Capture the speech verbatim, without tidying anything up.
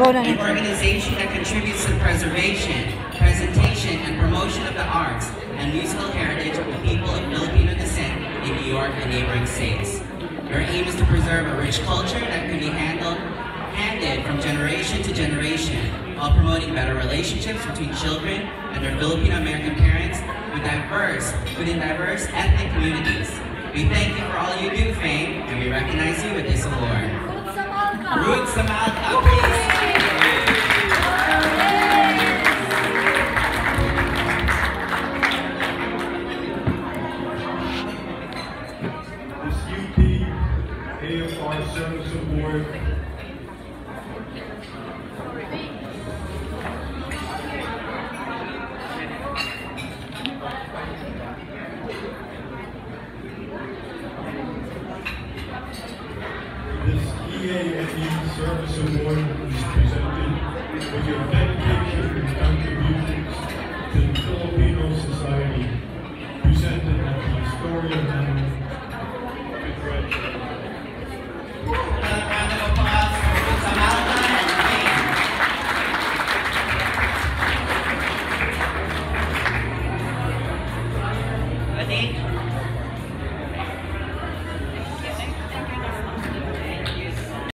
an organization that contributes to the preservation, presentation, and promotion of the arts and musical heritage of the people of Filipino descent in New York and neighboring states. Your aim is to preserve a rich culture that can be handled, handed from generation to generation, while promoting better relationships between children and their Filipino-American parents with diverse, within diverse ethnic communities. We thank you for all you do, F A M E, and we recognize you with this award. Roots Samalka, please. This U P A F R Service Award This E A F E Service Award